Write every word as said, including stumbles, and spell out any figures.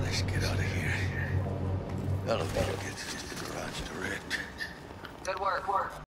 Let's get out of here. Elevator gets to the garage direct. Good work.